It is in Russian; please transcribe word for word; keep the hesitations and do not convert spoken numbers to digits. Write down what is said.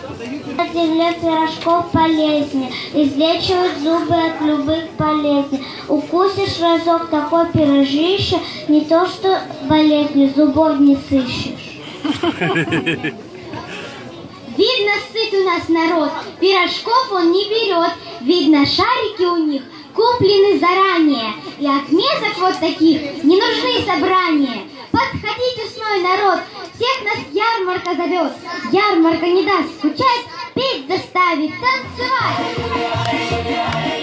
Для пирожков полезнее, излечивает зубы от любых болезней. Укусишь разок такой пирожище, не то что болезни, зубов не сыщешь. Видно, сыт у нас народ, пирожков он не берет. Видно, шарики у них куплены заранее. И от месок вот таких не нужны собрания. Подходите, усной народ, всех нас ярмарка зовет. Ярмарка не даст скучать, петь заставит, танцевать.